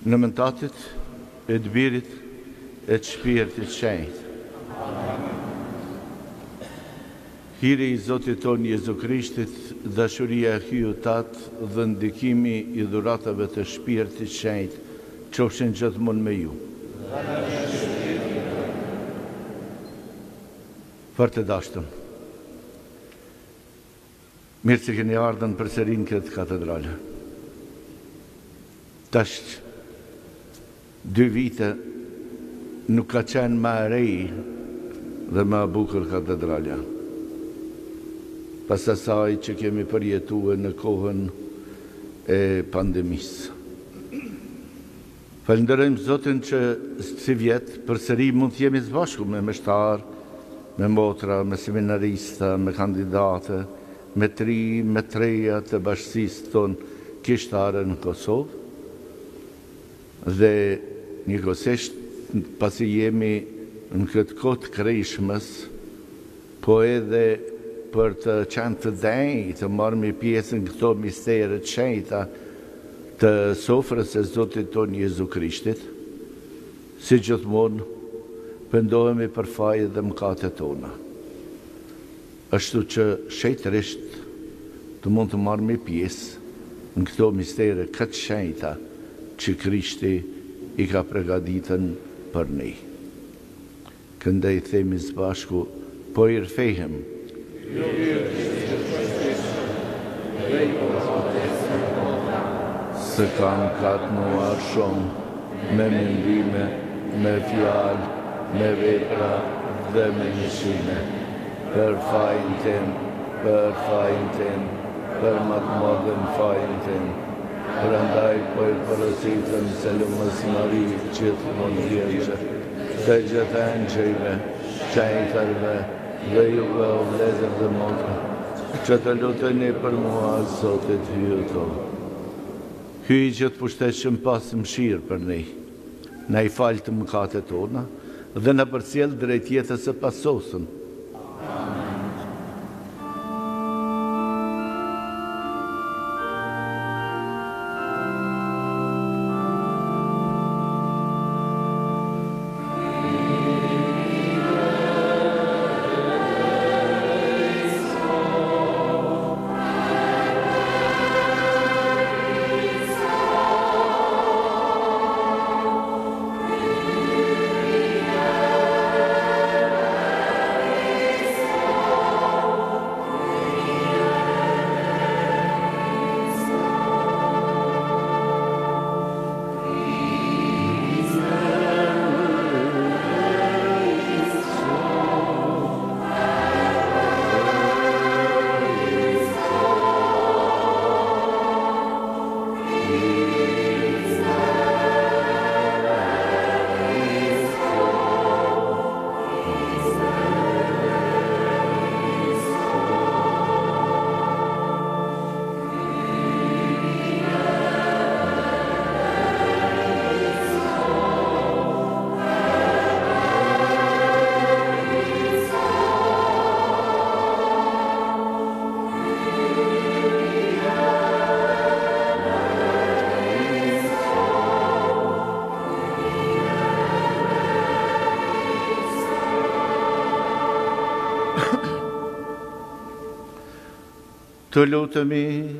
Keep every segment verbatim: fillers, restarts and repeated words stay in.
Në emrin të Atit, e të Birit, e të Shpirtit Shenjtë. Hiri i Zotit tonë Jezu Krishtit, dashuria e Hyjut Tatë dhe ndikimi i dhuratave të Shpirtit Shenjtë qofshin gjithmonë me ju. Për të dashtëm, mirë që keni ardhën përsëri në këtë katedrale. Tash dy vite nuk ka qenë më e re dhe më e bukur katedralja. Pas asaj që kemi përjetuar në kohën e pandemisë. Falenderojmë Zotin që si vjetë përsëri mund të jemi së bashku me meshtar, me motra, me seminarista, me kandidate, me tri, me treja të bashkësisë tonë kishtare në Kosovë. Dhe njëkohësisht pasi jemi në këtë kohë të krejshmës, po edhe për të qenë të denjë, të marrëmi pjesën këto mistere të shenjta të sofrës e Zotit tonë Jezu Krishtit, si gjithmonë pendohemi për fajet dhe mëkatet tona. Ashtu që shejtërisht të mund të marrëmi pjesë në këto mistere këtë shenjta që Krishti i ka përgatitën për ne. Këndaj themi së bashku, po i rfehem. Se kam katnuar shumë me mendime, me fjalë, me vepra dhe me mëshime, për fajin tim, për fajin tim, për më të madhen fajin tim. Prandaj po i porositëm se lumës Mari gjithmonë vjergje, të gjithë angjëjve, shenjtarve dhe juve o vlezër dhe motra, që të luteni për mua Zotit hyjë tonë. Hyjë gjithë pushtetshëm pas mëshirë për ne, na i falë të mëkatet tona dhe na përcjell drejt jetës së pasosën. Të lutemi,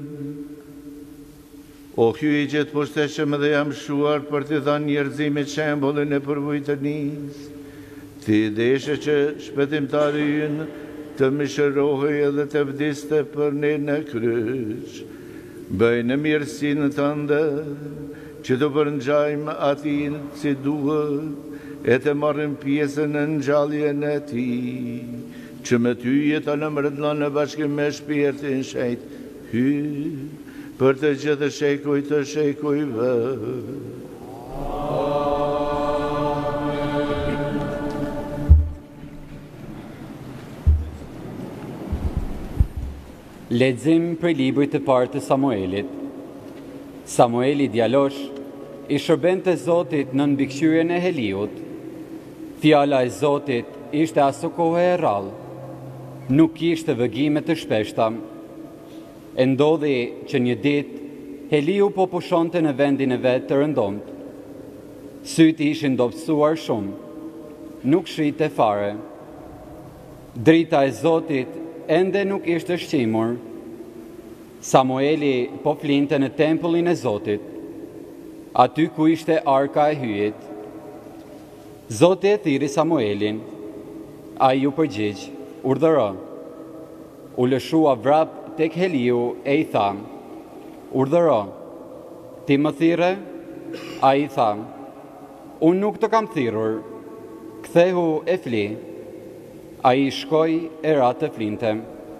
o hyjë gjithë pushteshëm dhe jam shuar për të dhënë njerëzimit shembullin e përvojtënisë. Ti deshe që shpëtimtari ynë të mëshirohej edhe të vdiste për ne në kryq. Bëj në mirësinë tënde që të përngjajmë atin si duhet e të marrim pjesën në ngjalljen e tij. Që me ty jetë në mërëdla në bashkim me Shpirtin Shenjtë, hy, për të gjithë shekuj të shekujve. Lexim për librit të parë të Samuelit. Samueli djalosh i shërbente Zotit në mbikëqyrjen e Heliut. Fjala e Zotit ishte aso kohë e rrallë. Nuk kishte vëgime të shpeshta. E ndodhi që një ditë Heliu po pushonte në vendin e vet të rëndomt Syti ishin dobësuar shumë, nuk shite fare. Drita e Zotit ende nuk ishte shqimur. Samueli po flinte në tempullin e Zotit, aty ku ishte arka e hyjit. Zoti e thiri Samuelin, ai ju përgjigj, urdhëro. U lëshua vrap tek Heliu e i tha, urdhëro, ti më thire? Ai i tha, unë nuk të kam thirur, kthehu e fli. Ai shkoi e ra të flinte.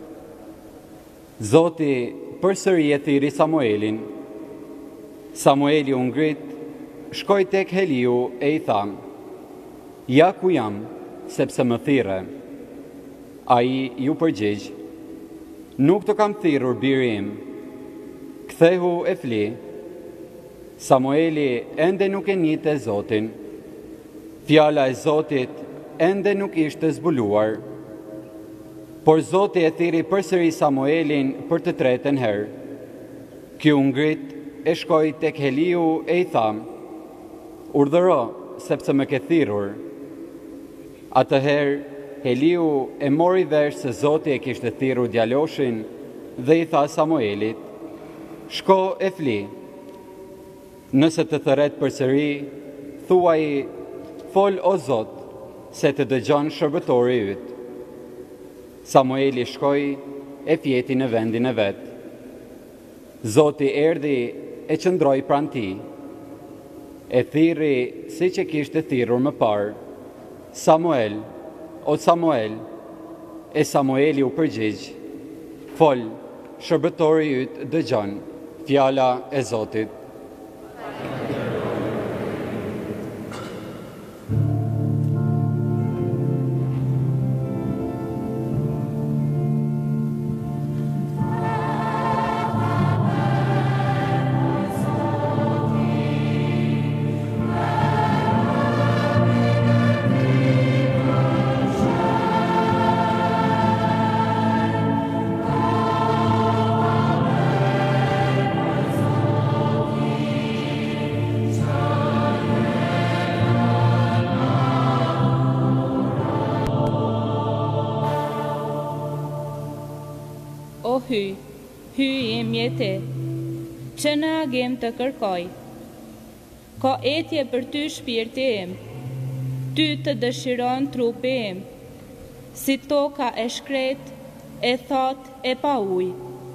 Zoti përsëri e thiri Samuelin. Samueli u ngrit, shkoi tek Heliu e i tha, ja ku jam, sepse më thire. Ai ju përgjigj, nuk të kam thirur biri im, kthehu e fli. Samueli ende nuk e njihte Zotin. Fjala e Zotit ende nuk ishte zbuluar. Por Zoti e thiri përsëri Samuelin për të tretën herë. Ky u ngrit e shkoi tek Heliu e i tha, urdhëro, sepse më ke thirrur. Atëherë Heliu e mori vesh se Zoti e kishte thirrur djaloshin dhe i tha Samuelit, shko e fli. Nëse të thërret përsëri, thuaj, fol o Zot, se të dëgjon shërbëtori yt. Samueli shkoi e fjeti në vendin e vet. Zoti erdhi e qëndroi pranë tij. E thirri siç e kishte thirrur më parë, Samuel, o Samuel, e Samueli u përgjigj, fol, shërbëtori yt dëgjon, fjala e Zotit. O hy, hy im jeti, që në agim të kërkoj. Ka etje për ty shpirti im, ty të dëshiron trupi im, si toka e shkret, e thot e pa ujë.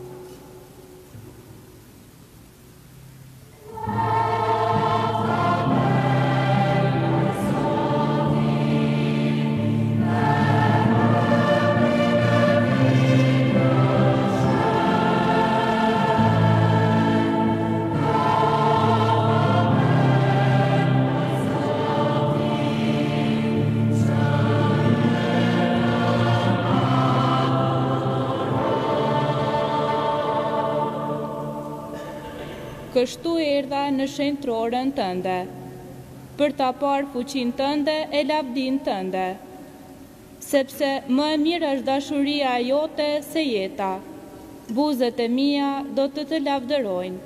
Kështu erdha në shenjtrorën tënde, për ta parë fuqinë tënde e lavdinë tënde, sepse më e mirë është dashuria jote se jeta, buzët e mia do të të lavdërojnë.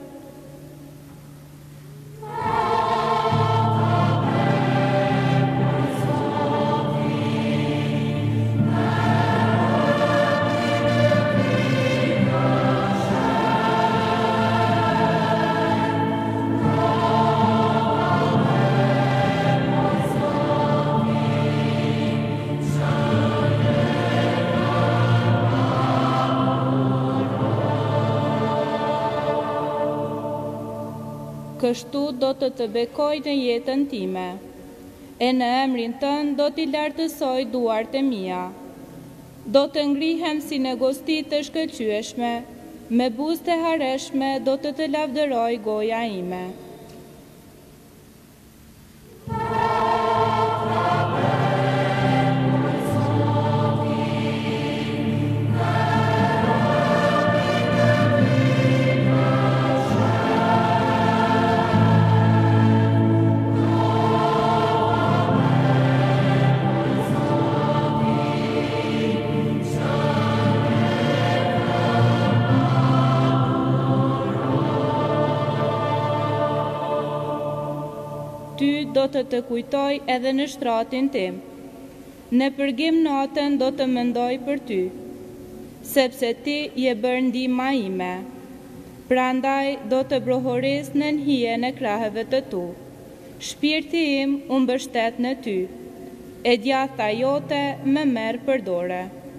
Kështu do të të bekoj në jetën time, e në emrin tënd do t'i lartësoj duart e mia. Do të ngrihem si në gosti të shkëlqyeshme, me buzë të hareshme do të të lavdëroj goja ime. ty do të të kujtoj edhe në shtratin tim. Në përgjim natën do të mendoj për ty, sepse ti je bërë ndihma ime. Prandaj do të brohoris në nhije në krahëve të tu. Shpirti im u mbështet në ty, e djatha jote më merr për dorë.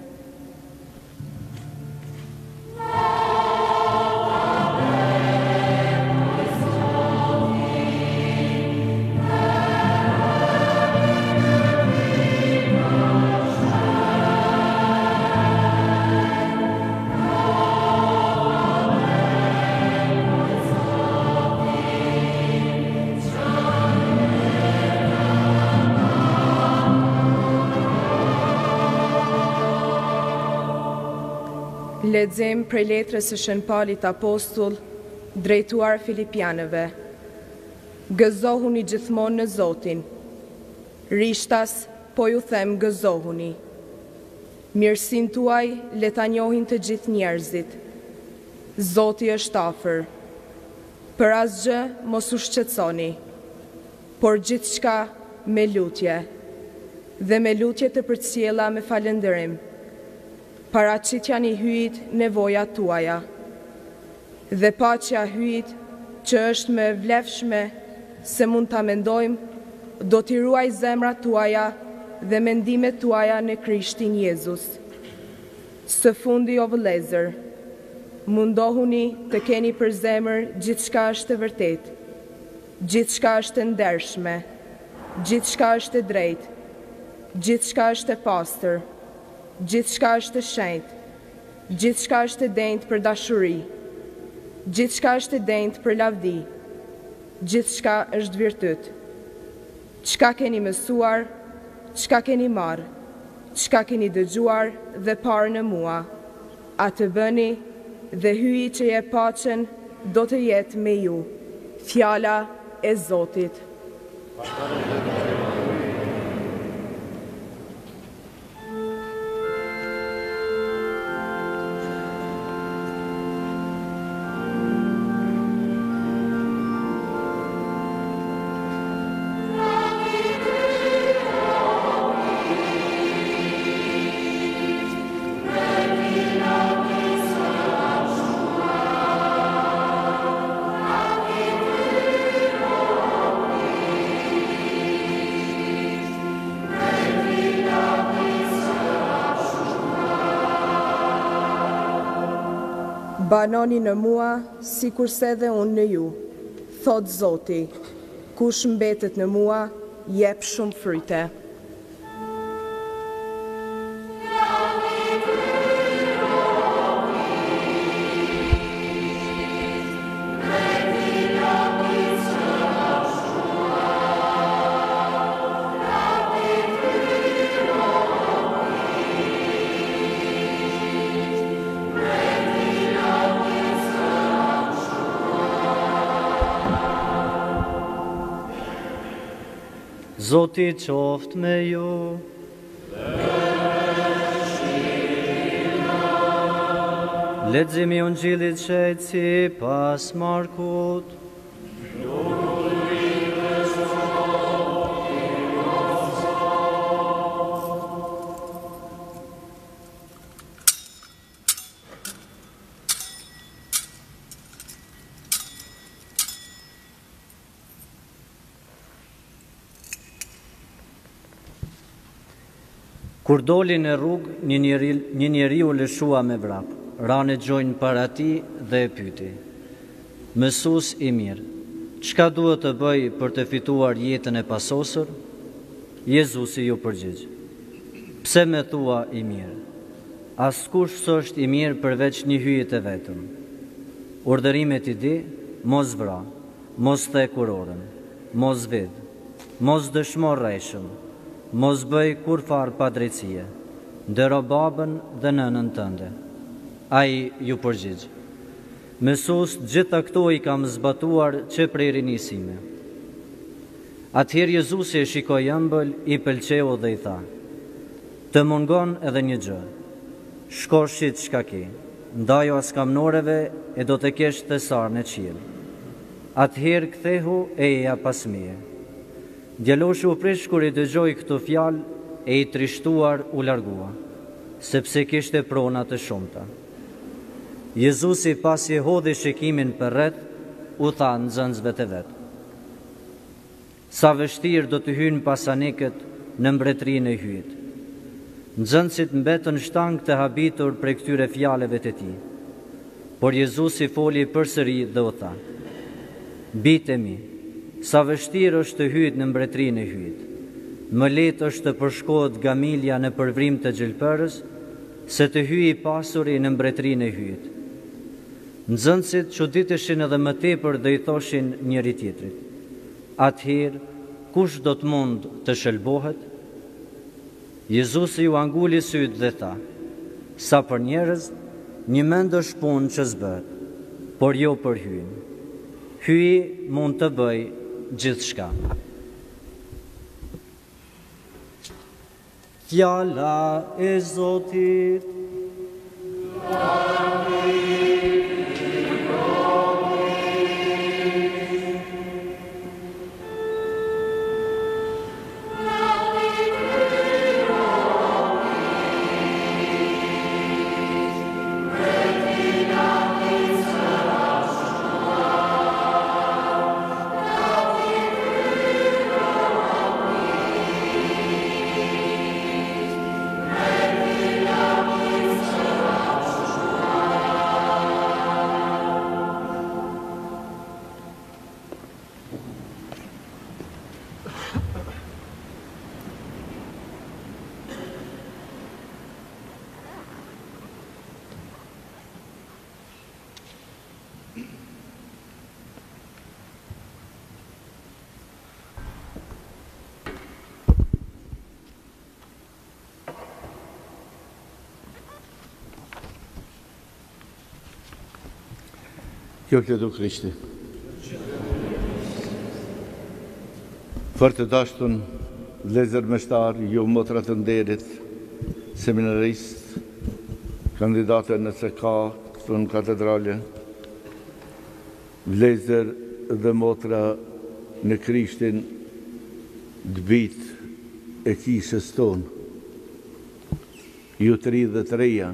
Lexim prej letrës së Shën Paulit Apostull drejtuar Filipianëve. Gëzohuni gjithmonë në Zotin. Rishtas, po ju them gëzohuni. Mirësinë tuaj le ta njohin të gjithë njerëzit. Zoti është afër. Për asgjë mos u shqetësoni, por gjithçka me lutje dhe me lutje të përcjella me falënderim. Paraqitja një hyjt nevojat tuaja, dhe paqja hyjt që është me vlefshme se mund ta mendojmë, do t'i ruaj zemrat tuaja dhe mendimet tuaja në Krishtin Jezus. Së fundi o vëllezër, mundohuni të keni për zemër gjithçka është e vërtet, gjithçka është e ndershme, gjithçka është e drejtë, gjithçka është e pastër, gjithçka është e shenjtë, gjithçka është e denjtë për dashuri, gjithçka është e denjtë për lavdi, gjithçka është virtyt. Çka keni mësuar, çka keni marrë, çka keni dëgjuar dhe parë në mua, atë bëni dhe hyji që jep paqen do të jetë me ju. Fjala e Zotit. Banoni në mua, si kurse dhe unë në ju, thot Zoti, kush mbetet në mua, jep shumë fryte. Zoti qoftë me ju. Leximi i Ungjillit shejt si pas Markut. Kur doli në rrugë, një njeri, një njeri u lëshua me vrap, ra në gjojnë para ti dhe e pyti. Mësus i mirë, çka duhet të bëj për të fituar jetën e pasosur? Jezusi ju përgjigj. Pse me thua i mirë? Askush s'është i mirë përveç një hyjet e vetëm. Urdhërimet i di, mos vra, mos the kurorën, mos vid, mos dëshmo rreshëm, mos bëj kur farë pa drejtësie, ndero babën dhe nënën tënde. Ai ju përgjigj. Mësus, gjitha këto i kam zbatuar që prej rinisime. Atëherë Jezusi e shikoi ëmbël, i pëlqeu dhe i tha: Të mungon edhe një gjë. Shko shit çka ke, ndajo askamnoreve e do të kesh thesar në qiell. Atëherë kthehu e eja pas meje. Djaloshi u prish kur i dëgjoi këto fjalë e i trishtuar u largua, sepse kishte prona të shumta. Jezusi pasi e hodhi shikimin përreth, u tha nxënësve të vet: sa vështirë do të hyjnë pasanikët në mbretërinë e hyjit. Nxënësit mbetën shtang të habitur prej këtyre fjalëve të tij. Por Jezusi foli përsëri dhe u tha: bitë mi, sa vështirë është të hyjt në mbretërinë e hyjit. Më lehtë është të përshkohet gamilja në përvrim të gjelpërës, se të hyjë i pasuri në mbretërinë e hyjit. Nxënësit çuditeshin edhe më tepër dhe i thoshin njëri tjetrit: atëherë, kush do të mund të shëlbohet? Jezusi ju anguli syt dhe tha: sa për njerëz, një mend është punë që s'bëhet, por jo për hyn. Hyi mund të bëj gjithçka. Fjala e Zotit. Kjo këtu Krishti. Për të dashtun, vëllezër meshtar, ju motra të nderit, seminarist, kandidate në S K këtu në katedrale, vëllezër dhe motra në Krishtin, dbit e kishës tonë, ju të ri dhe të reja.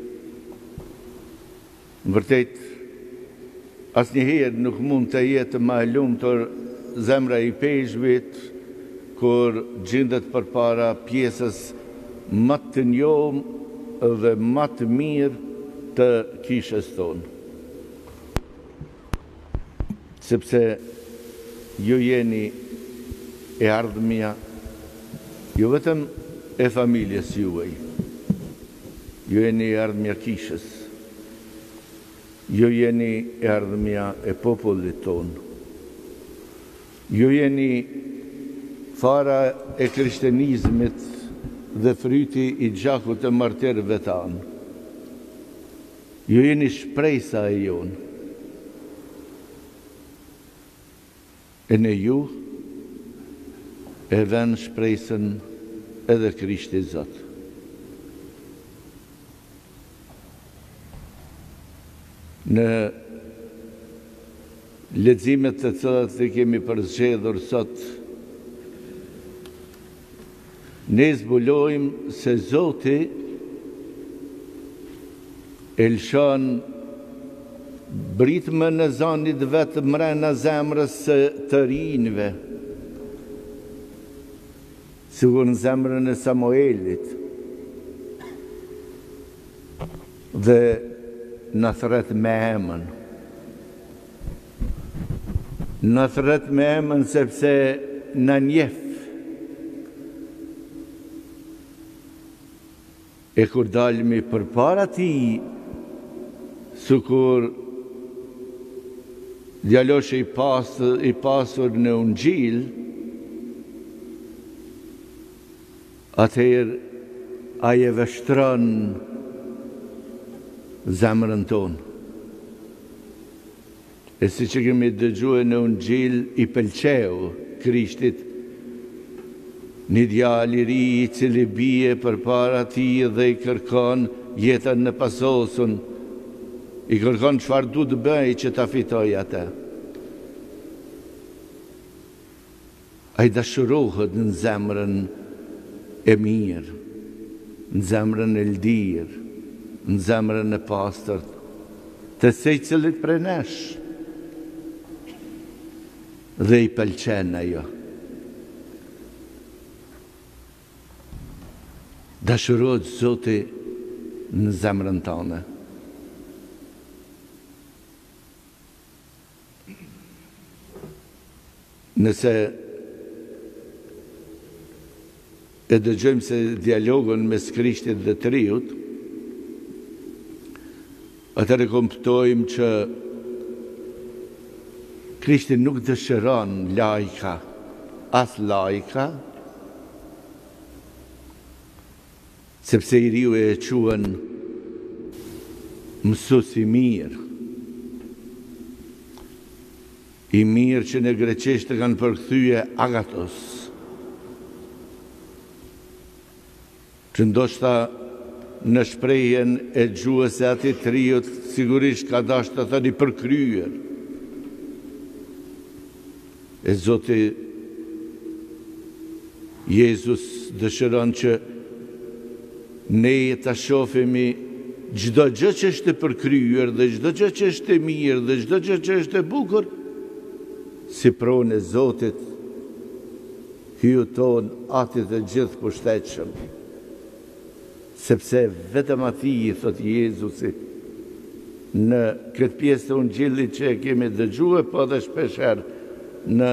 Në vërtet, asnjëherë nuk mund të jetë më e lumtur zemra i peshqit kur gjendet përpara pjesës më të njohur dhe më të mirë të kishës tonë. Sepse ju jeni e ardhmja, jo vetëm e familjes juaj, ju jeni e ardhmja kishës. Ju jeni e ardhmja e popullit tonë. Ju jeni fara e krishtenizmit dhe fryti i gjakut të martirëve tanë. Ju jeni shpresa e jonë. E në ju e vën shpresën edhe Krishti Zot. Në leximet të cilat i kemi përzgjedhur sot, ne zbulojmë se Zoti e lëshon britmën e zanit vetë mrena zemrës së të rinjve, sigur në zemrën e Samuelit, dhe në thret me emën. Në thret me emën sepse në njef. E kur dalmi për para ti, sukur djalosh i pasur, i pasur në Ungjil, atëherë aje vështron zemrën tonë. E si që kemi dëgjuar në Ungjil, i pëlqeu Krishtit një djalë i ri i cili bie përpara tij dhe i kërkon jetën në pasosur, i kërkon çfarë du të bëj që ta fitoj atë. ai dashurohet në zemrën e mirë, në zemrën e ldirë, në zemrën e pastërt, të secili prej nesh, dhe i pëlqen ajo. Dashurohet Zoti në zemrën tonë. Nëse e dëgjojmë se dialogun mes Krishtit dhe të riut, atëre kuptojmë që Krishti nuk dëshiron lajka, as lajka, sepse i riu e quhen mësues i mirë. I mirë që në greqisht të kanë përkthyje agatos, që ndoshta në shprehjen e gjuhës së atij të riut sigurisht ka dashur të thënë i përkryer. E Zoti Jezus dëshiron që ne ta shohimi çdo gjë që është e përkryer dhe çdo gjë që është e mirë dhe çdo gjë që është e bukur si pronë e Zotit, hyu ton atit të gjithë pushtetshëm. Sepse vetëm ati, thot Jezusi, në këtë pjesë të Ungjillit që e kemi dëgjuar, po dhe shpesher në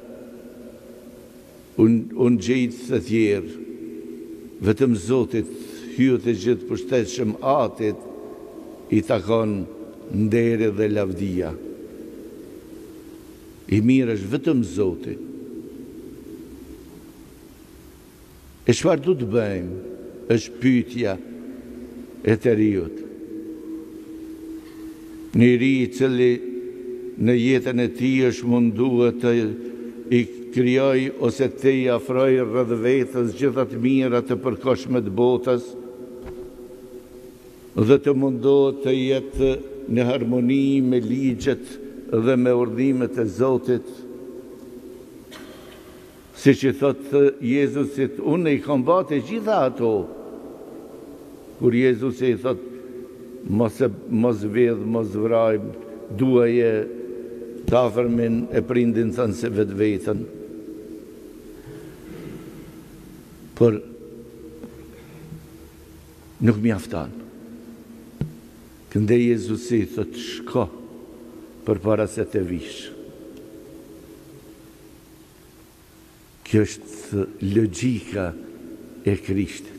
Ungjillit të tjerë, vetëm Zotit, hyu të gjithë pushtetshëm atit, i takon nderi dhe lavdia. I mirë është vetëm Zoti. E çfarë du të bëjmë, është pyetja e të riut. Njëri i cili në jetën e tij është munduar të i krijoj ose të i afroj rreth vetës gjitha të mira të përkohshme të botës dhe të mundohet të jetë në harmoni me ligjet dhe me urdhëmet e Zotit, si që thotë Jezusit, unë i kombate gjitha ato, kur Jezusi i thotë, mos, mos vedh, mos vraj, duaje të afërmin e prindin thënë se vetë vetën. Por nuk mjafton. Kënde Jezusi i thotë, shko, për para se të vish. Kjo është logjika e Krishtit.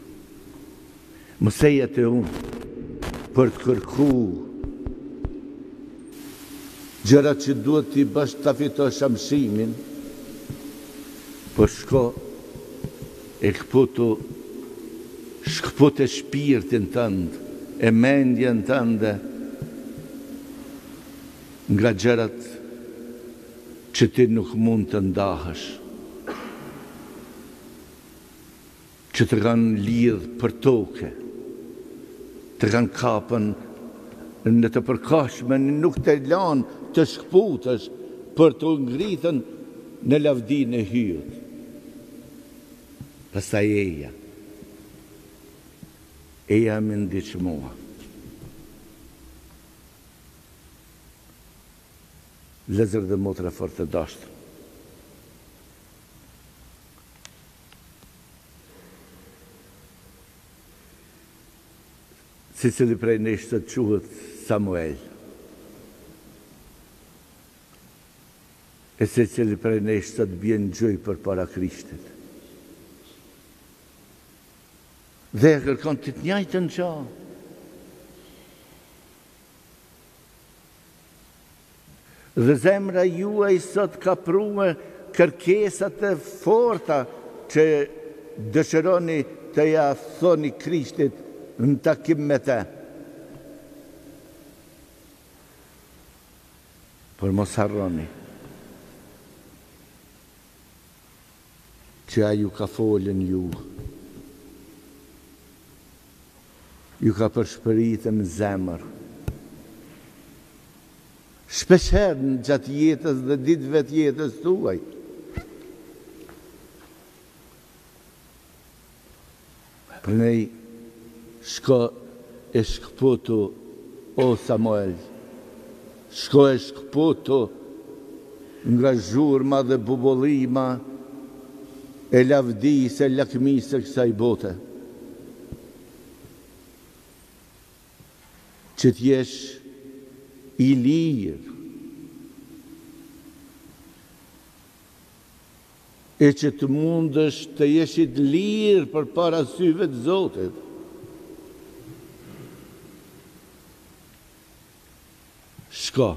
Mëseja të unë për të kërku gjërat që duhet t'i bësh të fitosh amshimin, po shko e këputu, shkëput e shpirtin tëndë, e mendjen tënde, nga gjërat që ti nuk mund të ndahësh, që të kanë lidh për toke, të kanë kapën në të përkohshme, nuk të lanë të shkputësh për të ngritën në lavdinë e hyjut. Pastaj eja, eja më ndiq mua. Lezër dhe motra fort të dashtë. Si cili prej nesh të quhet Samuel. E si cili prej nesh të të bjen gjëj për para Krishtit. Dhe e kërkon të të njajtën qa. Dhe zemra juaj sot ka prume kërkesat e forta që dëshironi të ja thoni Krishtit në takim me te. Por mos harroni që a ju ka folën ju, ju ka përshpëritën zemër. Shpesher në gjatë jetës dhe ditëve të jetës tuaj, Nej, shko e shkëputu, o Samuel, shko e shkëputu nga zhurma dhe bubollima e lavdisë e lakmisë e kësaj bote. Që t'jesh i lirë, e që të mundësh të jeshit lirë për para syve të Zotit. Shko.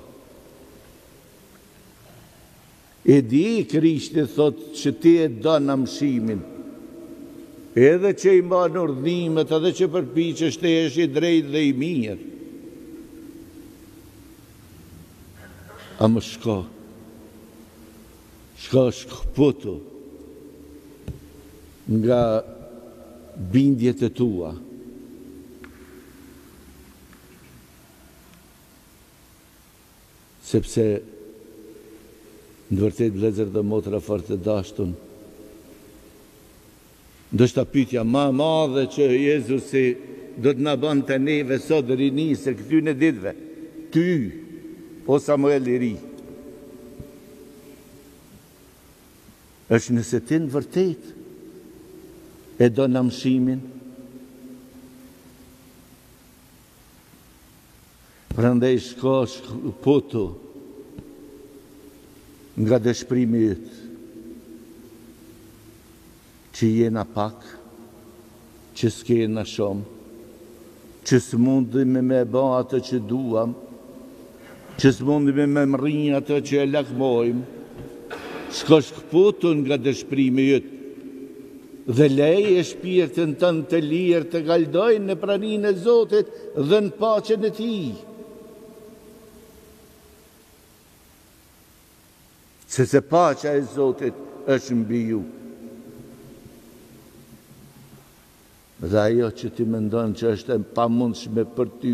E di Krishti thot që ti e do në mshimin, edhe që i mban urdhnimet, edhe që përpiqesh të jesh i drejtë dhe i mirë. A më shko, shko shkëputu nga bindjet e tua. Sepse në vërtet vëllezër dhe motra fort të dashtun, ndoshta pyetja më e madhe që Jezusi do të na bante neve sot rinisë këtyre ditëve, ty, o Samuel i ri, është nëse ti në vërtet e do në mshimin. Prandaj shko shkëputu nga dëshprimi yt, që jena pak, që s'kena shumë, që s'mundim me ba atë që duam, që s'mundim me mrinj atë që e lakmojmë. Shko shkëputu nga dëshprimi yt, dhe leje shpirtin tënd të lirë të galdojnë në praninë e Zotit dhe në paqen e Tij. Sepse paqja e Zotit është mbi ju. Dhe ajo që ti mendon që është e pamundshme për ty,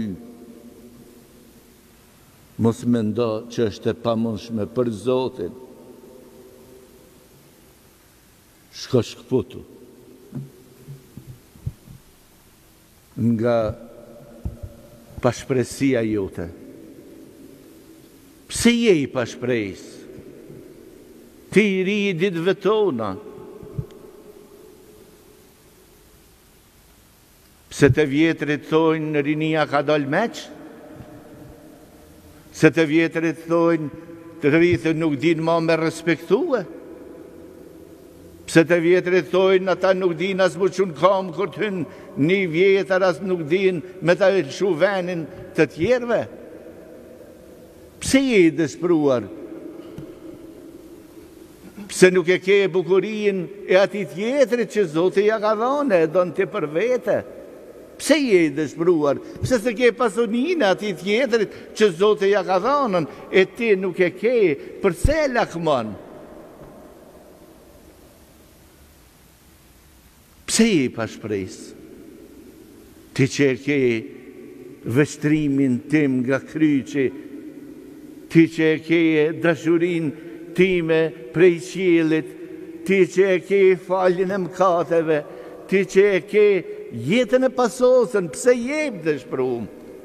mos mendo që është e pamundshme për Zotin. Shko shkëputu nga pashpresia jote. Pse je i pashpres? Ti i ri i ditëve tona. Pse të vjetrit thojnë rinia ka dal meq? Se të vjetrit thojnë të rrithën nuk din ma me respektue? Pse të vjetrit thojnë ata nuk din as më qunë kam kur të hynë një vjetër, as nuk din me të lëshu venin të tjerve? Pse je i dëshpruar? Pse nuk e ke bukurin e ati tjetrit që Zoti ja ka dhënë e don ti për vete? Pse je i dëshpruar? Pse se ke pasuninë e ati tjetrit që Zoti ja ka dhënë e ti nuk e ke? Përse lakmon? Pse je i pashpres? Ti që e ke vështrimin tim nga kryqi, ti që e ke dashurin time prej qiellit, ti që e ke faljen e mëkateve, ti që e ke jetën e pasosën, pse je i dëshpëruar?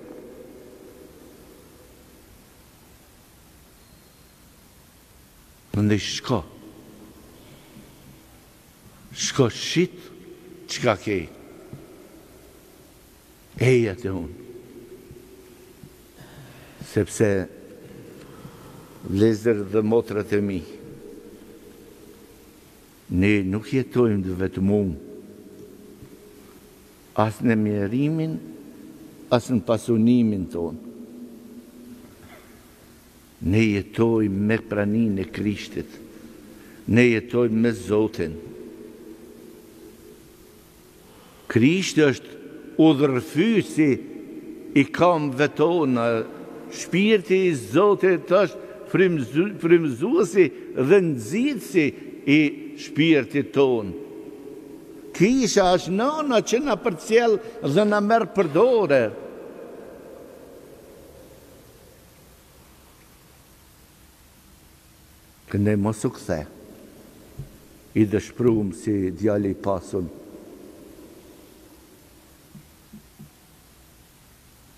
Ndë shko, shko shit qka ke, eja të unë, sepse vlezër dhe motrat e mi, ne nuk jetojmë dhe vetëm unë, as në mjerimin, as në pasunimin tonë. Ne jetojmë me praninë e Krishtit, ne jetojmë me Zotin. Krishti është udhërfysi i kamve tona, shpirti i Zotit është frymëzuesi dhe nxitësi i shpirtit tonë. Kisha është nëna që na përcjell dhe na merr përdore. Këne mos u kthe, i dëshpëruar si djali i pasun,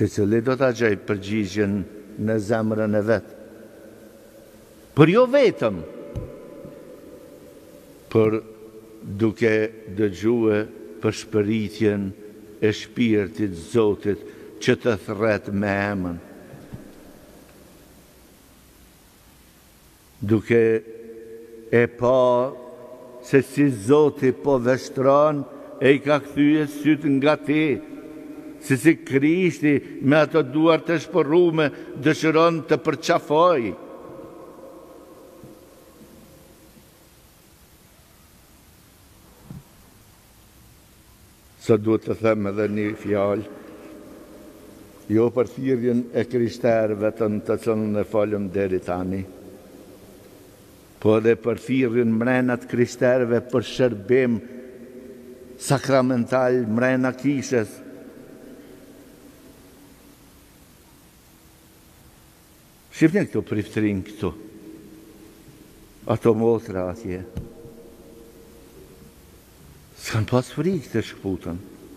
se cili do të gjej përgjigjen në zemrën e vetë. Për jo vetëm, për duke dëgjue për shpëritjen e shpirtit Zotit që të thret me emën. Duke e pa se si Zoti po veshtron e i ka kthye sytë nga ti, si si Krishti me ato duar të shpërrume dëshiron të përqafoj. Sa duhet të them edhe një fjalë, jo për thirrjen e krishterëve të të cilën e folëm deri tani, po edhe për thirrjen mrena të krishterëve për shërbim sakramental mrena kishës. Shifni këto priftrin këtu, ato motra atje, s'kan pas frikë të shkputën.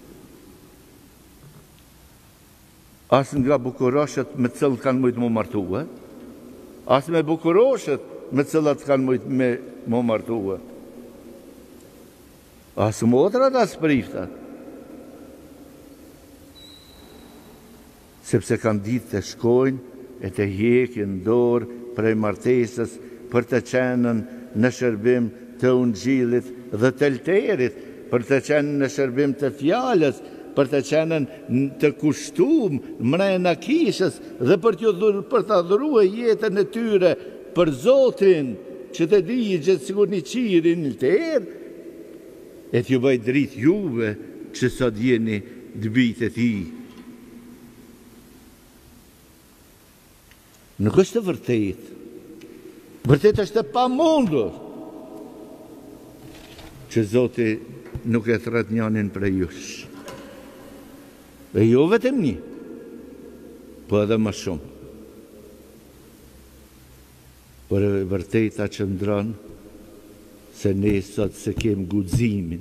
As nga bukuroshet me cilët kanë mujtë mu martue, as me bukuroshet me cilat kanë mujtë me mu martue. As motrat, as priftat. Sepse kanë ditë të shkojnë e të hjekin dorë prej martesës për të qenën në shërbim të ungjillit dhe të lterit, për të qenën në shërbim të fjalës, për të qenën të kushtum mrena kishës dhe për të, për të adhurue jetën e tyre për Zotin që të di gjithë sigur një qirin në lter, e t'ju bëj dritë juve që sot jeni dëbit e ti. Nuk është të vërtet. Vërtet është të pa mundur që Zoti nuk e thret njanin për jush. E jo vetëm një, po edhe më shumë. Por e vërteta që ndronë se ne sot se kem guximin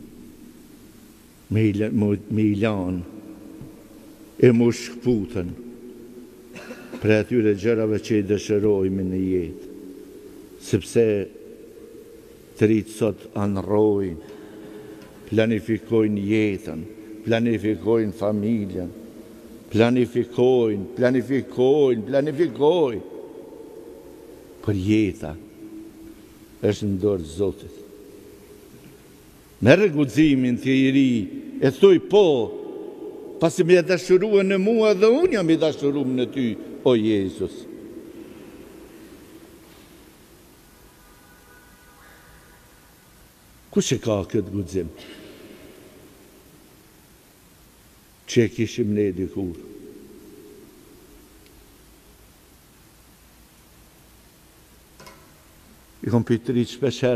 me ilan e mu shkputën për atyre gjërave që i dëshërojme në jetë, sepse të rritë sot anërojnë, planifikojnë jetën, planifikojnë familjen, planifikojnë, planifikojnë, planifikojnë, për jeta është në dorë Zotit. Merë guximin të i ri, e thuj po, pasi me dashurua në mua dhe unë jam i dashurum në ty, o Jezus. Kush e ka këtë guxim? Që e kishim ne dikur? I kom pytërit shpesher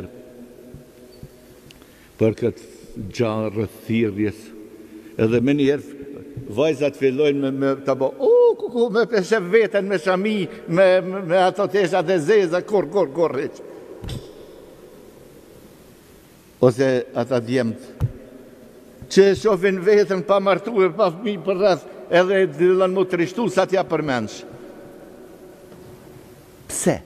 për këtë gjanë rëthirjes. Edhe me njerë vajzat fillojnë me, me të bo, u, ku, ku, me peshe veten, me shami, me, me, me ato teshat e zeza, kur, kur, kur, rriq. Ose ata djemët, që e shofin vetën pa martu e pa fmi për rrëth, edhe dhëllën mu të rishtu sa t'ja përmensh. Pse?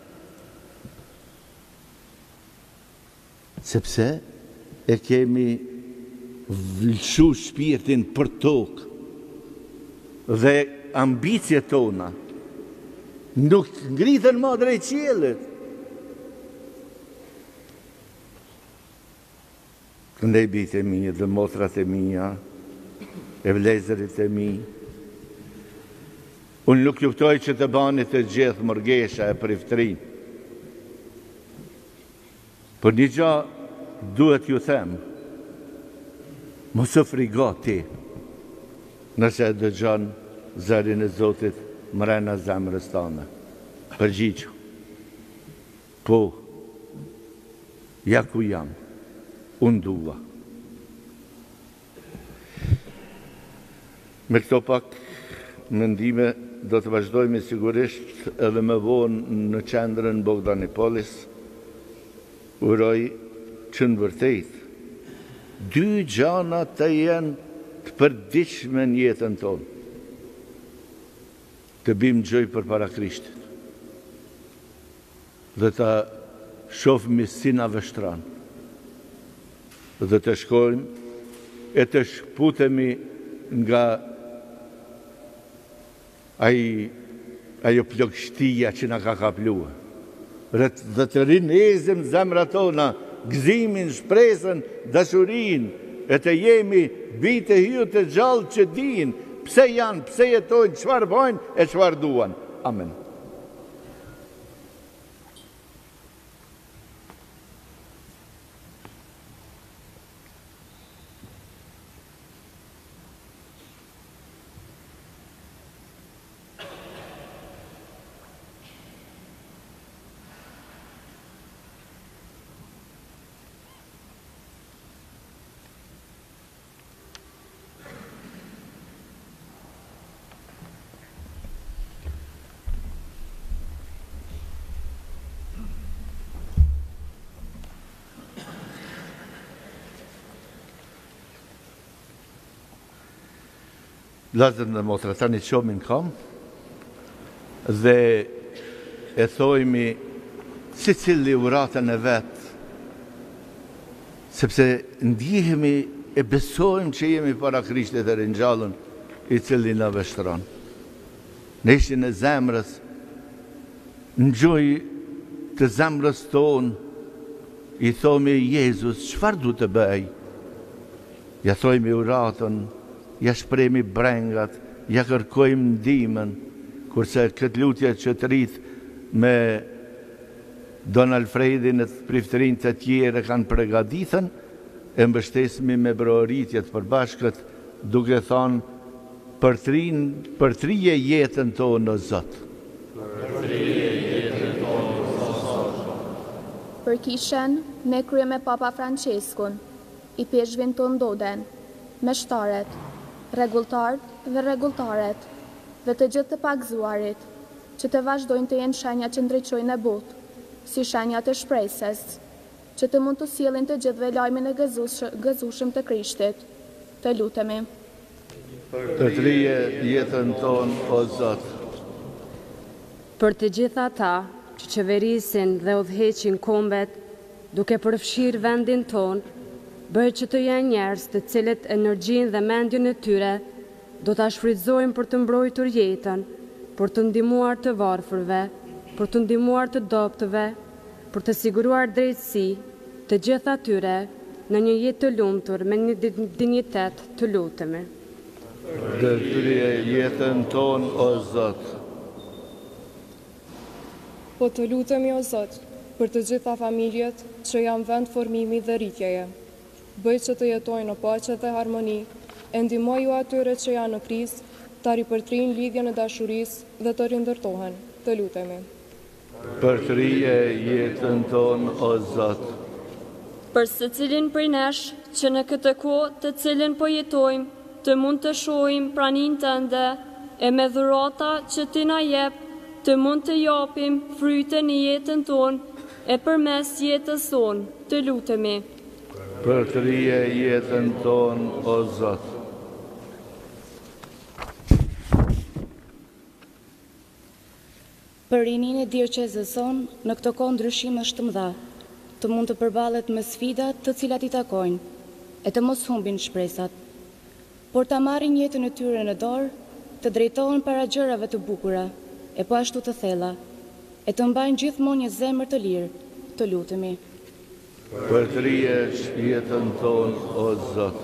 Sepse e kemi vlëshu shpirtin për tokë dhe ambicjet tona nuk ngritën ma drejt qiellit. Këndej bitë e mi dhe motrat e mija, e vlezërit e mi, unë nuk juftoj që të bani të gjithë mërgesha e priftrin. Për një gja duhet ju them, mos u frigo ti, nëse e dëgjon zërin e Zotit mrena zemrës tane. Përgjigju. Po, ja ku jam, unë dua. Me këto pak mendime do të vazhdojmë sigurisht edhe më vonë në qendrën Bogdanipolis. Uroj që në vërtet, dy gjana të jenë të përditshme në jetën tonë. të bim gjoj për para Krishtit dhe të shofëmi si na vështran dhe të shkojmë e të shputemi nga ai, ajo plogështia që na ka kaplua dhe të rinezim zemra tona, gëzimin, shpresën, dashurin, e të jemi bitë hyjë të gjallë që din pse janë, pse jetojnë, çfarë bojnë e çfarë duan. Amen. Lazën dhe motra, tani qomin kam dhe e thojmi si cili uratën e vetë, sepse ndihemi e besojmë që jemi para Krishtit e ringjallën i cili në vështron. Në ishin e zemrës, në gjoj të zemrës tonë, i thomi Jezus, qëfar du të bëj? Ja thojmi uratën, ja shpremi brengat, ja kërkojmë ndihmën, kurse këtë lutje që të rritë me Don Alfredin e priftërin të tjere kanë pregadithën, e mbështesmi me broritjet përbashkët, duke thonë për trije jetën tonë o Zot. Për trije jetën tonë o Zot. Për kishen, ne krye me Papa Franceskun, i peshvin të ndoden, me shtaret, regulltarët dhe regulltaret, dhe të gjithë të pagzuarit, që të vazhdojnë të jenë shenja që ndriqojnë e botë, si shenja të shpresës, që të mund të sjellin të gjithëve lajmin e gëzueshëm të Krishtit. Të lutemi. Për trije jetën tonë o Zot. Për të gjitha ata që qeverisin dhe udhëheqin kombet, duke përfshirë vendin tonë, bëjë që të janë njerëz të cilët energjinë dhe mendjen e tyre do ta shfrytëzojnë për të mbrojtur jetën, për të ndihmuar të varfërve, për të ndihmuar të dobëtve, për të siguruar drejtësi të gjithë atyre në një jetë të lumtur me një dinjitet të lutemi. Për trije jetën tonë o Zot. Po të lutemi o Zot për të gjitha familjet që janë vend formimi dhe rritjeje. Bëj që të jetojnë në paqe dhe harmoni, e ndihmoj ju atyre që janë në krizë, ta ripërtrin lidhjen e dashurisë dhe të rindërtohen. Të lutemi. Për trije jetën tonë o Zot. Për secilin prej nesh që në këtë kohë të cilën po jetojmë, të mund të shohim praninë tënde e me dhurata që ti na jep, të mund të japim frytën e jetën tonë e përmes jetës tonë. Të lutemi. Për trije jetën tonë o Zot. Për rinin e diocezës sonë, në këtë kohë ndryshime është të mëdha, të mund të përballet me sfidat të cilat i takojnë, e të mos humbin shpresat, por ta marrin jetën e tyre në dorë, të drejtohen para gjërave të bukura, e po ashtu të thella, e të mbajnë gjithmonë një zemër të lirë. Të lutemi. Për trije jetën tonë o Zot.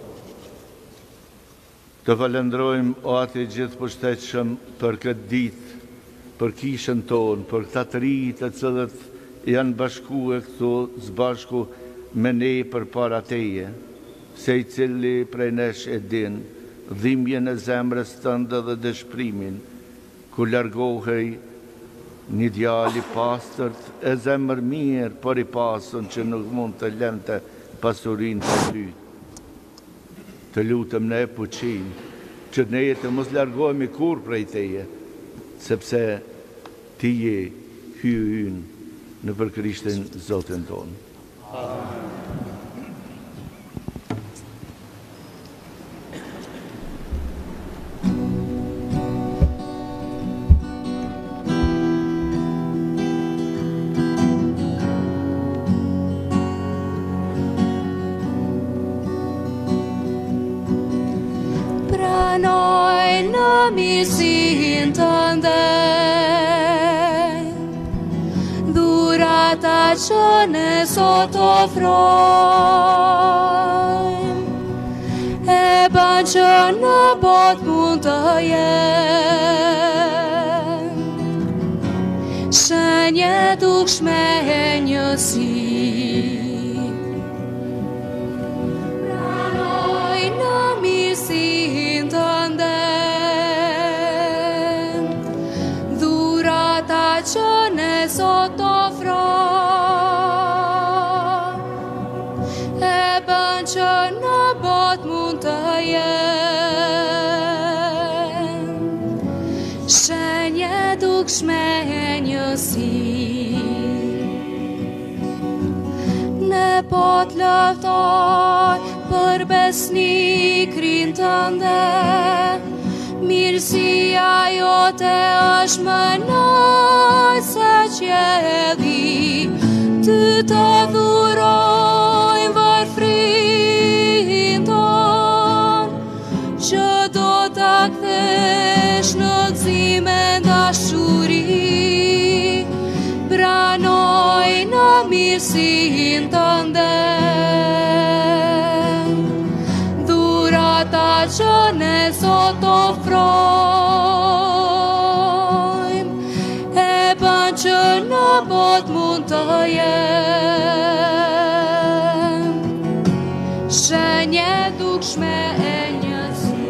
Të falendrojmë o ati gjithë pushtetshëm për këtë ditë, për kishën tonë, për këta të rinj të cilët janë bashkuar këtu zbashku me ne për para teje, se i cili prej nesh e din dhimbjen e zemrës tënde dhe dëshprimin, ku largohej një djali pastërt e zemër mirë, por i pasën që nuk mund të lente pasurin të ty. Të lutëm ne puqin, që ne të mos largohemi kur prej teje, sepse ti je hyjën në për Krishtin Zotin tonë. Amen. mirësinë tënde, dhurata që ne sot ofrojmë, e bën që në botë mund të jenë shenje dukshme e njësi. Pranoj në mirësinë tënde, dhurata që ne sot ofrojmë, e bën që në botë mund të jenë shenje dukshme e njësi. Ne po t'lëftoj për besnikrin tënde, mirësia jote është më nalt se qielli, ty të dhurojmë varfrin ton, që do ta kthesh në gëzime dashuri. Pranoj në mirësinë tënde, dhurata që ne sot ofrojmë, e bën që në botë mund të jenë shenje dukshme e njësi.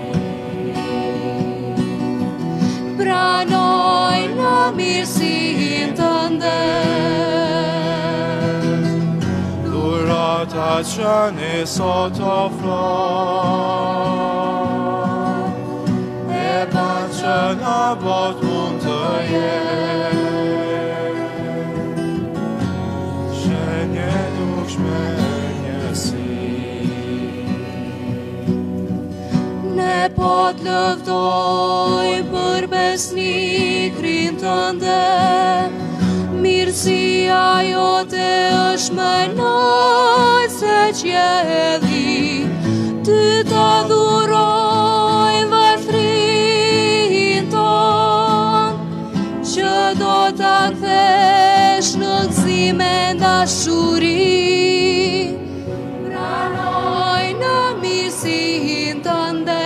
Pranoj në mirësinë tënde, dhurata që ne sot ofrojmë, e bën që në botë mund të jenë shenje dukshme e njësi. Ne po t'lëvdojmë për besnikrin tënde, mirësia jote është më nalt se qielli, ty të dhurojmë varfrin ton, që do ta kthesh në gëzime dashuri. Pranoj në mirësinë tënde,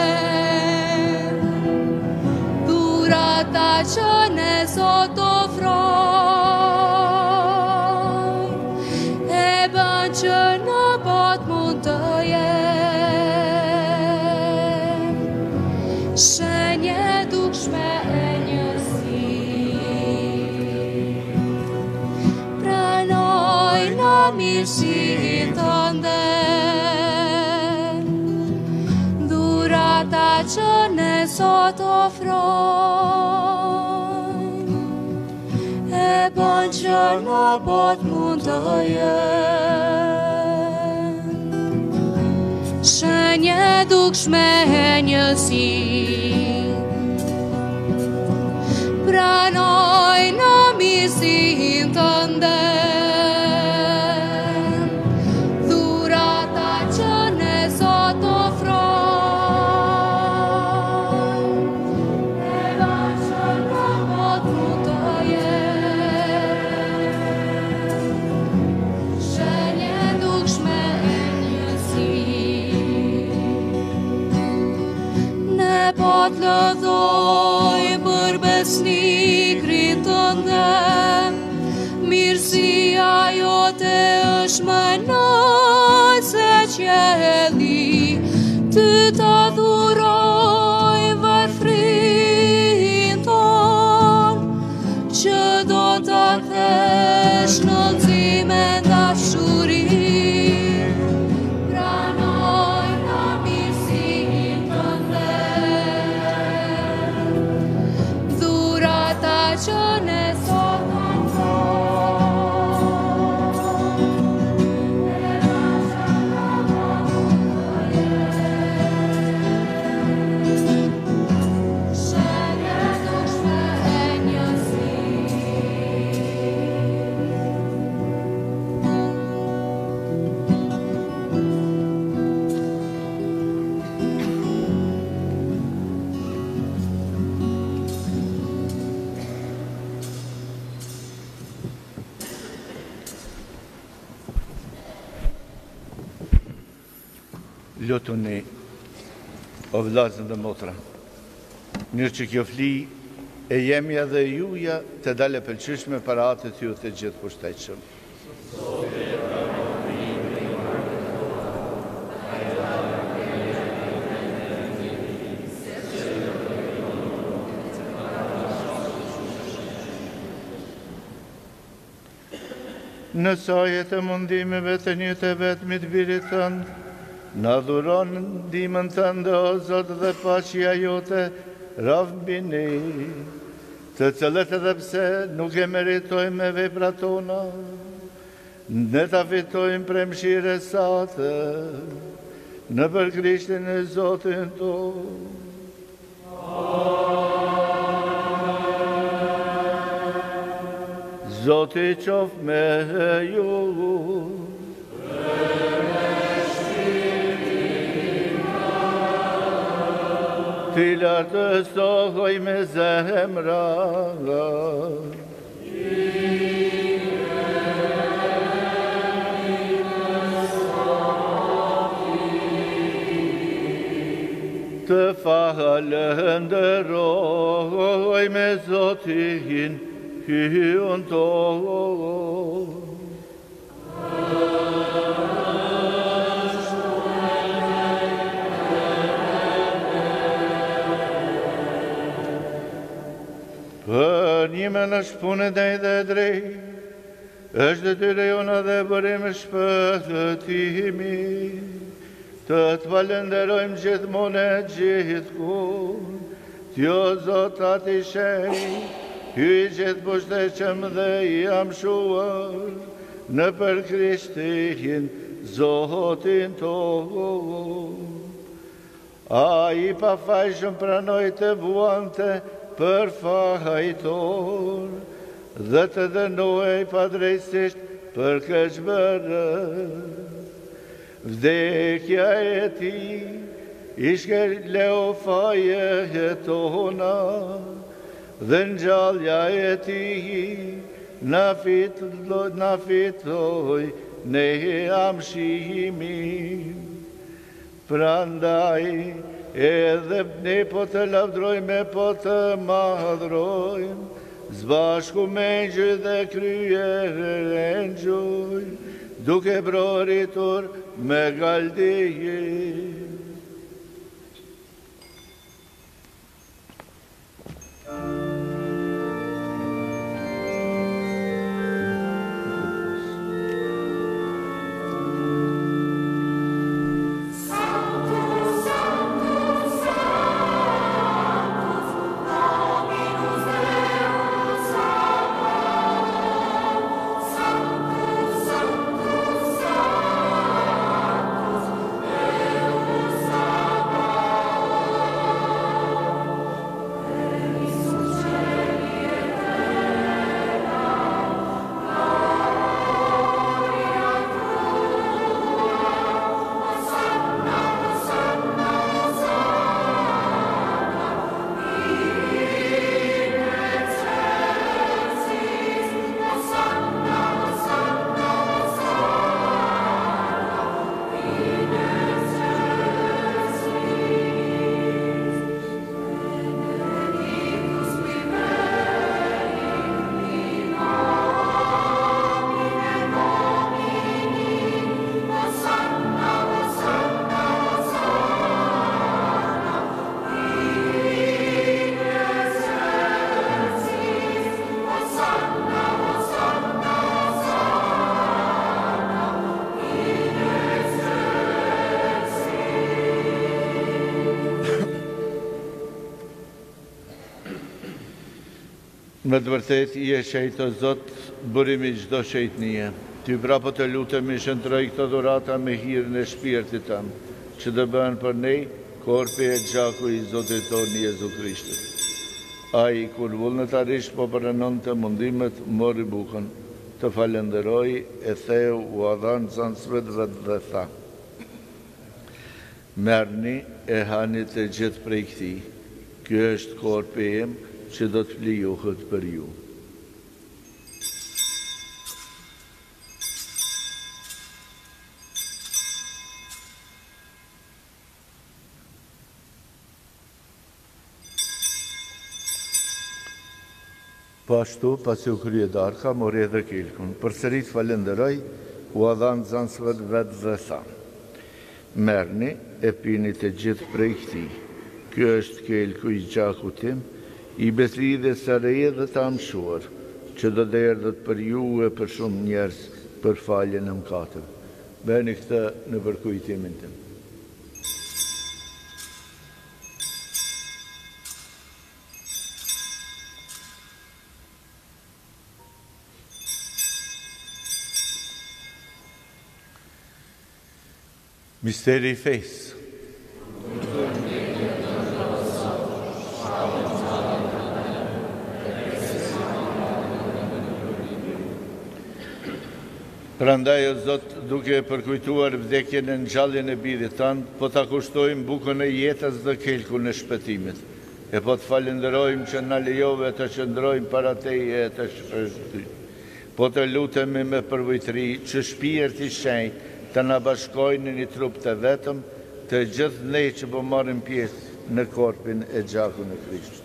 dhurata që ne sot ofrojmë, e bën që në botë mund të jenë shenje dukshme e njësi. Pranoj në mirësinë tënde, dhurata që ne sot ofrojmë, e bën që në botë mund të jenë shenje dukshme e njësi. Pranoj në mirësinë tënde, dhurata që ne sot ofrojmë, e bën që në botë mund të jenë shenje dukshme e njësi. Ne po t'lëvdojmë për besnikrin tënde, mirësia jote është më nalt se qielli, ty të dhurojmë varfrin ton, që do ta kthesh në gëzime dashuri. Pranoj në mirësinë tënde, dhurata që ne sot ofrojmë, e bën që në botë mund të jenë shenje dukshme e njësi. lutuni o vllazën dhe motra. Mirë që kjo fli e jemja dhe juja të dale pëlqyshme para atë të ju të gjithë pushtetshëm. Në sajet e mundimeve të një të vetëmit birit tëndë, në dhuron ndimën tënde, o Zot, dhe paqja jote rafë ne, të cilët edhe pse nuk e meritojmë me veprat tona, ne ta fitojmë premshire sate, në për Krishtin e Zotin tonë. Zoti qof me ju. Ti lartësohoj me zemra. Të falënderoj me Zotin hyun tonë. Për një me në shpunë dhe dhe drejt, është të tyre jona dhe bërim shpëtimi, të të falenderojmë gjithmonë e gjithkun, t'jo Zot ati shenjë, hy i gjithë pushteqëm dhe jam shuar, në për Krishtin Zotin tonë. A i pa fajshëm pranoj të vuante për fajtor, dhe të dënoj pa drejtësisht për keqbërë. Vdekja e ti, ishke leo faje tona, dhe në gjallja e ti, na fitoj ne amshimin. Prandaj, edhe ne po të lavdrojmë, po të madhrojmë, zbashku me ngjy dhe kryer e ngjy, duke broritur me galdije. Me të vërtet, i e shejtë o Zot, burimi gjdo shejtënie. Ty prapo të lutemi shëndroj këto dhurata me hirën e shpirtit tëm, që të bëhen për ne korpi e gjaku i Zotit tonë Jezu Krishtit. Ai, kur vullnetarisht po pranon të mundimet, mori bukën, të falenderoj, e theu u adhan zansvet dhe tha. Merni e hani të gjithë prej këti, kjo është korpi im, që do të flijohet për ju. Po ashtu, pasi u krye darka, mori edhe kelkun. Përsërit falenderoj, u adhan zansëvet vetë dhe tha. Merni e pini të gjithë prej këtij. Kjo është kelku i gjakut tim, i beslidhjes së reje dhe të amshuar, që do të erdhët për ju e për shumë njerëz për faljen e mëkateve. Bëni këtë në përkujtimin tim. Misteri i fesë. Prandaj o Zot, duke përkujtuar vdekjen e ngjalljen e birit tanë, po ta kushtojmë bukën e jetës dhe kelkun e shpëtimit. E po të falenderojmë që na lejove të qëndrojmë para Teje e të shpërthejmë. Po të lutemi me përvojtëri që shpirti i shenjtë të na bashkojnë në një trup të vetëm, të gjithë ne që po marrim pjesë në korpin e gjakut në Krisht.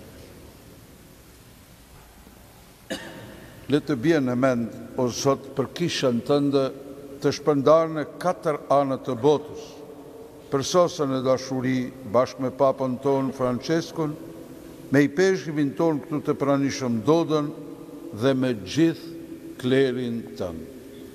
Le të bie në mend, o Zot, për kishën tënde të shpërndarë në katër anët të botës, për sosën e dashuri bashkë me Papën ton Franceskun, me i peshqimin ton këtu të pranishëm Dodën dhe me gjithë klerin tënë.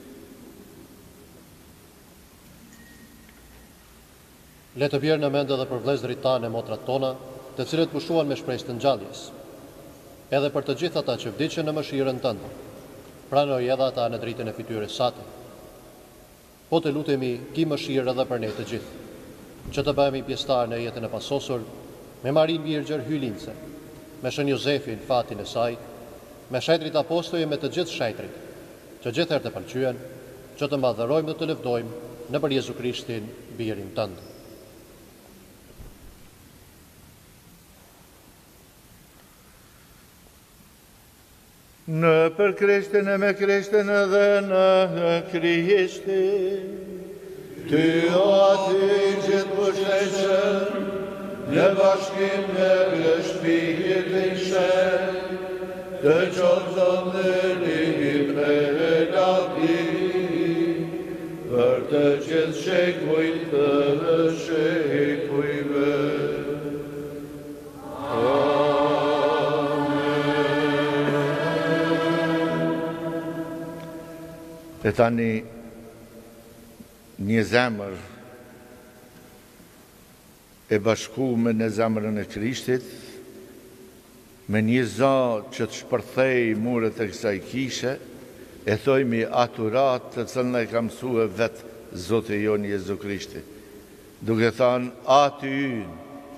Le të bjerë në mend edhe për vlezërit tanë e motrat tona, të cilët pushuan me shpresë të ngjalljes, edhe për të gjithë ata që vdiqën në mëshirën tënde. Pranoj edhe ata në dritën e fytyrës sate. Po të lutemi ki mëshirë edhe për ne të gjithë, që të bëhemi pjesëtar në jetën e pasosur, me Marin Virgjër Hylince, me Shën Jozefin fatin e saj, me shetrit apostoj e me të gjithë shetrit, që gjithër të pëlqyen, që të madhërojmë dhe të lëvdojmë në për Jezu Krishtin, birin tëndë. Në për Krishtin e me Krishtin edhe në Krishtin, ty o aty gjithë pushteqën, në bashkim me shpirtin shenjtë, të qofton në lim e lavdi, për të gjithë shekujt të shekujve. E tani një zemër e bashkuar në zemrën e Krishtit, me një za që të shpërthej muret e kësaj kishe, e thojmi aturat të cilën e ka mësue vetë Zoti jonë Jezu Krishti, duke thënë aty ynë,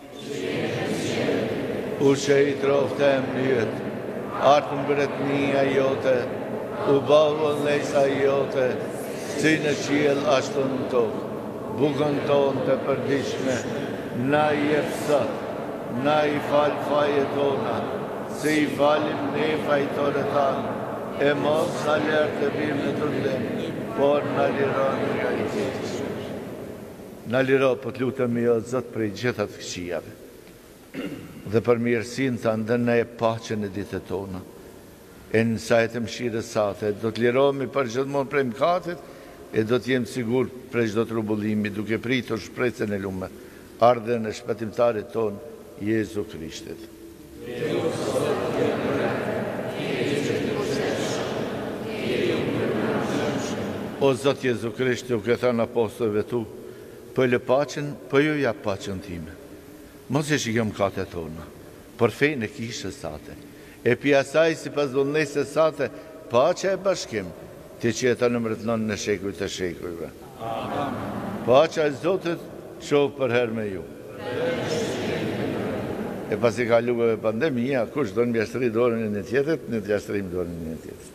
u që i troftem njët, artë mbretnia jote, u bavën lejsa jote, si në qiel ashtu në tokë, bukën tonë të përdishme, na i efsat, na i falë faje tona, si i falim ne fajtore tanë, e mos sa lërë të bimë në të rëllim, por në liron nga i tjetës. Në liro, po të lutëm i o Zot prej gjithat këqijave, dhe për mirësin të ndën në e pacën e ditët tona, e në sajtë mëshirës sate, do të lirohemi për gjithmonë prej mëkatit, e do të jemë sigur prej çdo trubullimi, duke pritur shpresën e lume, ardhen e shpëtimtarit ton, Jezu Krishtit. O Zot Jezu Krishti, u ke thënë apostujve tu, po lë paqen, po ju jap paqen time. Mos e shikojmë mëkatet tona, por fejnë e kishës sate. E pi asaj si pas vullnesës sate, paqja e bashkim, ti që jeton në mërtënon në shekuj të shekujve. Paqja e Zotit qovë për herë me ju. E pas i kaluve pandemia, kush do në mjastri dorën e një tjetët, në të jastrim dorën e një tjetët.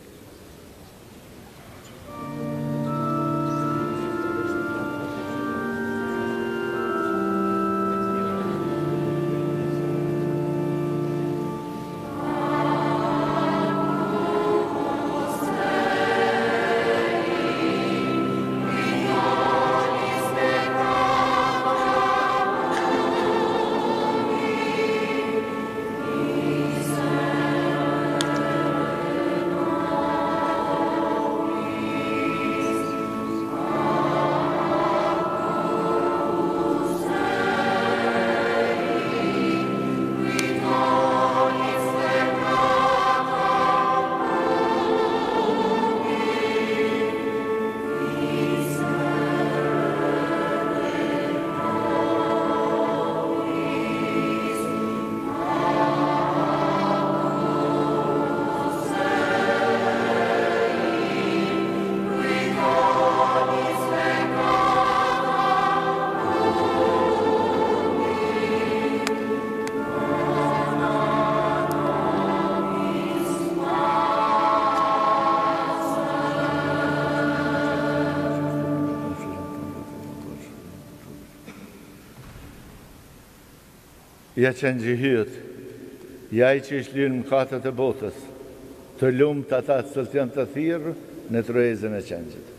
Ja qenë gjihyët, ja i që ishtë lirë mëkatët e botës, të lumë të ata të cilët janë të thirrë në trojezën e qenjit.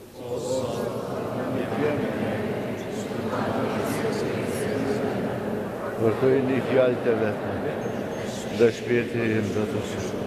Vërtoj një fjallë të vetëm, dhe shpirti im do të shkë.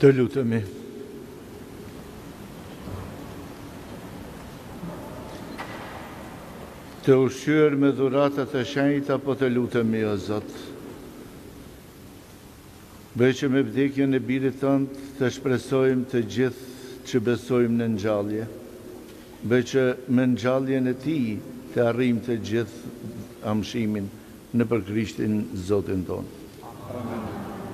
Të lutemi. Të ushqyer me dhuratat e shenjta, po të lutemi o Zot. Bëj që me vdekjen e birit tënd të shpresojmë të gjithë që besojmë në ngjallje. Bëj që me ngjalljen e Tij të arrijmë të gjithë amshimin në për Krishtin Zotin tonë. Amen.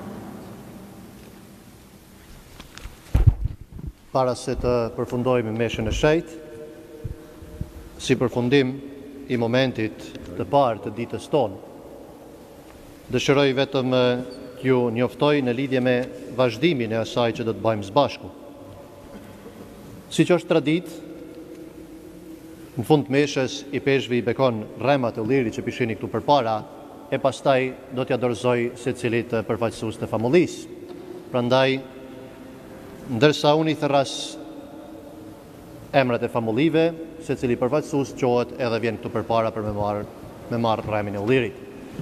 Para se të përfundojmë meshën e shejt, si përfundim i momentit të parë të ditës tonë, dëshiroj vetëm t'ju njoftoj në lidhje me vazhdimin e asaj që do të bëjmë së bashku. Si që është tradit, në fund të meshës i peshvi i bekon rremat e ulliri që pishini këtu përpara, e pastaj do t'ja dorëzoj secilit përfaqësues të famullisë. Prandaj, ndërsa unë i thërras emrat e famullive, se cili përfaqësues qohet edhe vjen këtu përpara për me marrë me marrë rremin e ullirit.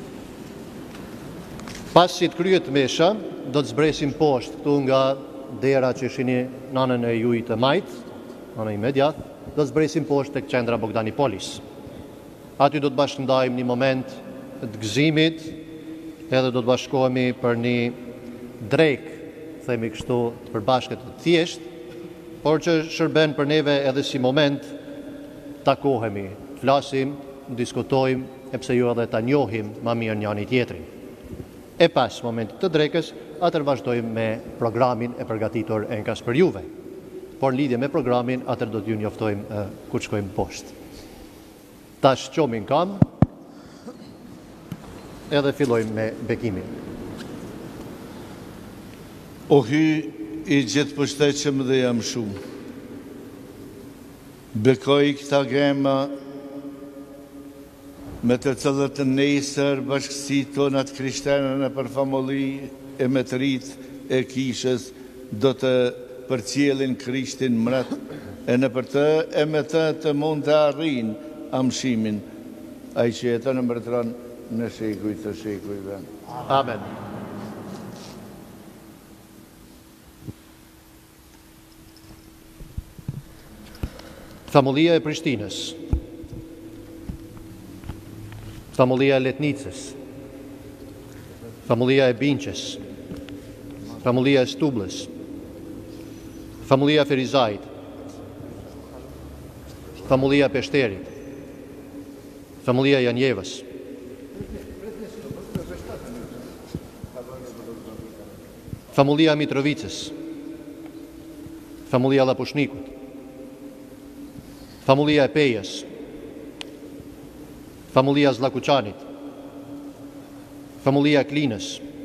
Pas si të kryet mesha, do të zbresim poshtë këtu nga dera që shini nanën e juj të majt, nanën imediat, do të zbresim poshtë tek qendra Bogdanipolis. Aty do të bashkëndajmë një moment të gëzimit, edhe do të bashkohemi për një drejk, themi kështu të përbashkët të thjesht, por që shërben për neve edhe si moment takohemi, të flasim, diskutojmë, e pse jo edhe ta njohim ma mirë njani tjetrin. E pas momentit të drekës, atër vazhdojmë me programin e përgatitur e nkas për juve. Por në lidhje me programin, atër do t'ju njoftojmë uh, kur shkojmë poshtë. Tash qomin kam, edhe fillojmë me bekimin. O hy i gjithë pështetshëm dhe jam shumë. Bekoj këta gema me të cilët nesër bashkësi tonat krishterën e për famulli e me të rritë e kishës do të përcjellin Krishtin mret e në për të e me të të mund të arrin amshimin ai që jeton e mbretëron në shekuj të shekujve. Amen. Famullia e Prishtinës, famullia e Letnicës, famullia e Binqës, famullia e Stublës, famullia e Ferizajt, famullia e Peshterit, famullia e Janjevës, famullia e Mitrovicës, famullia e Lapushnikut, famullia e Pejës, famullia e Zllakuçanit, famullia e Klinës,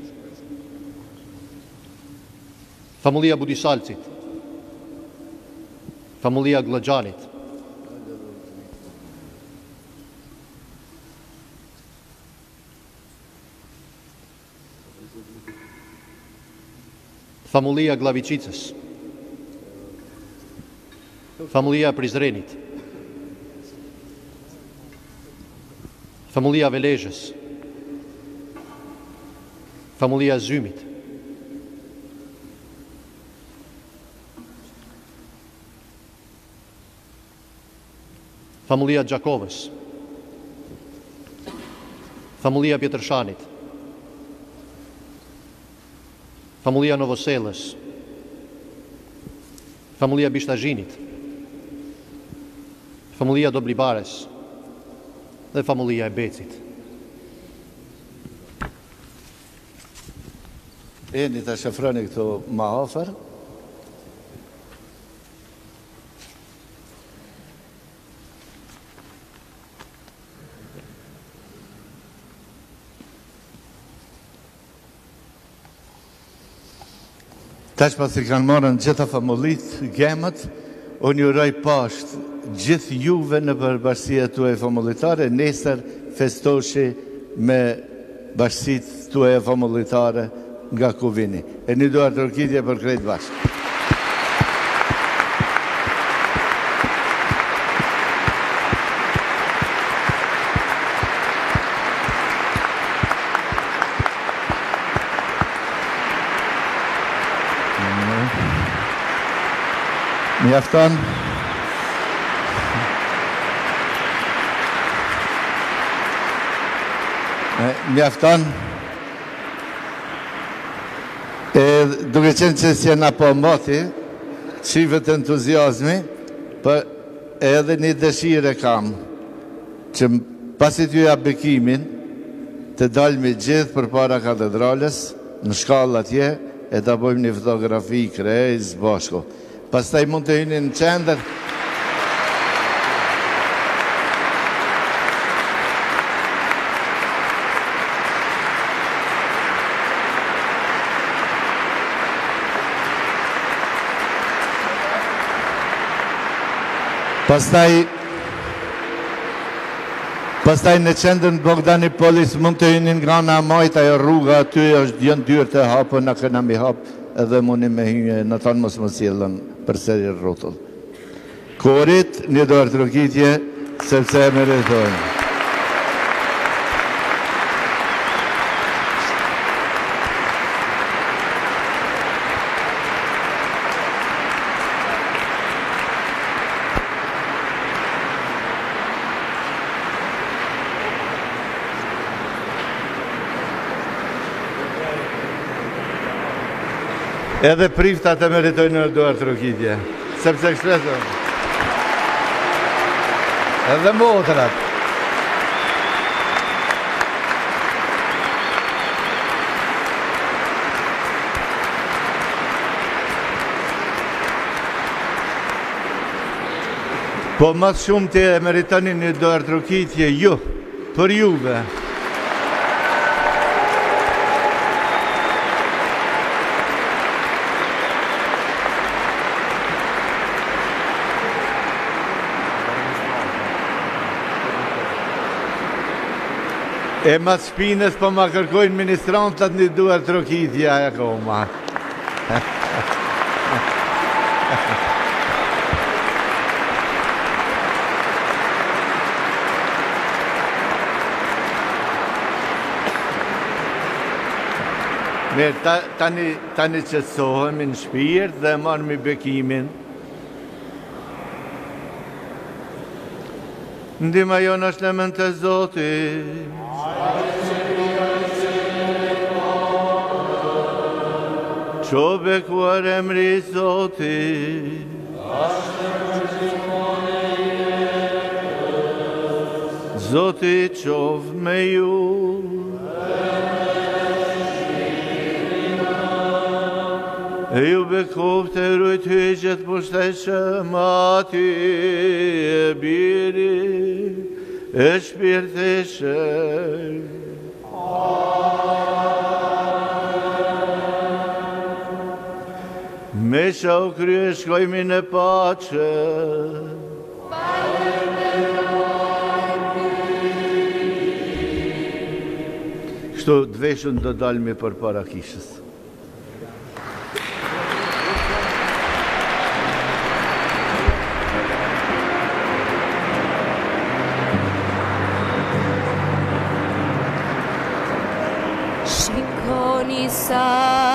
famullia e Budisalcit, famullia e Glëxhanit, famullia e Glavicicës, famullia e Prizrenit, famullia e Velezhës, famullia e Zymit, famullia e Gjakovës, famullia e Pjetërshanit, famullia e Novoselës, famullia e Bishtazhinit, famullia e Doblibares dhe famullia e Becit. E një të shafroni këto ma afer. Tash pas i kanë marrën gjitha famullit, gemët, unë juroj pashtë gjithë juve në përbashkësia tuaj famulitare, nesër festoshi me bashkësit tuaj famulitare nga ku vini. E një duar të rëkitje për krejt bashkë. Mjafton. Mjafton. E duke qenë që si jena po moti, qive të entuziasmi, për edhe një dëshire kam, që pasit ju ja bekimin, të dalmi gjithë për para katedrales, në shkallë atje, e të bojmë një fotografi krejës bashko. Pastaj mund të hyni në qender. Pastaj Pastaj në qendrën Bogdani Polis mund të hynin nga nga majta e rruga aty është djën dyrë të hapë, në këna mi hapë edhe mundi me hynë në tonë mos më cilën për seri rrotull. Korit një dorë të rukitje, sepse e meritojnë. Edhe priftat e meritojnë në duar të rukitje, sepse kështresën. Edhe motrat. Po mas shumë të e meritoni një duar të rukitje ju, për juve. E mas shpines po ma kërkojnë ministrantat një duar të rukitja e koma. Mirë, tani qëtësohemi në shpirt dhe marrë mi bekimin. Ndima jonë është në mend të Zotit. Qo bekuar emri Zotit. Zotit qov me ju. E ju bekov të rujt hyqet pushteshëm ati e biri e shpirteshëm. Me shau krye shkojmi në pache. Kështu dveshën do dalmi për para kishës. Shikoni sa